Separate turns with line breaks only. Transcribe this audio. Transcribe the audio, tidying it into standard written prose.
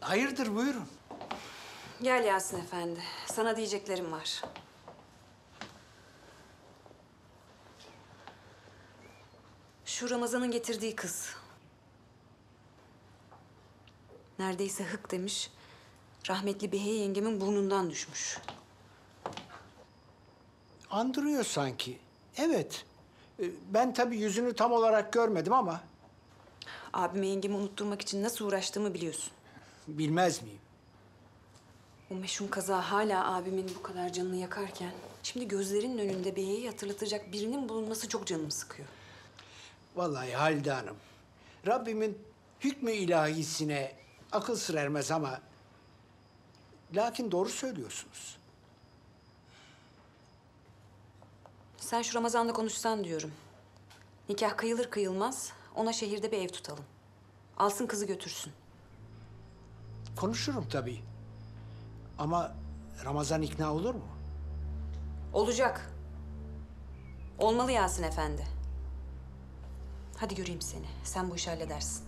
Hayırdır, buyurun.
Gel Yasin Efendi. Sana diyeceklerim var. Şu Ramazan'ın getirdiği kız. Neredeyse hık demiş. Rahmetli Behiye yengemin burnundan düşmüş.
Andırıyor sanki. Evet. Ben tabii yüzünü tam olarak görmedim ama
Abime yengemi unutturmak için nasıl uğraştığımı biliyorsun.
bilmez miyim?
O meşhum kaza hala abimin bu kadar canını yakarken... ...şimdi gözlerinin önünde Behiye'yi hatırlatacak birinin bulunması çok canımı sıkıyor.
Vallahi Halide Hanım, Rabbimin hükmü ilahisine akıl sır ermez ama... ...lakin doğru söylüyorsunuz.
Sen şu Ramazan'la konuşsan diyorum. Nikah kıyılır kıyılmaz ona şehirde bir ev tutalım. Alsın kızı götürsün.
Konuşurum tabii. Ama Ramazan ikna olur mu?
Olacak. Olmalı Yasin Efendi. Hadi göreyim seni. Sen bu işi halledersin.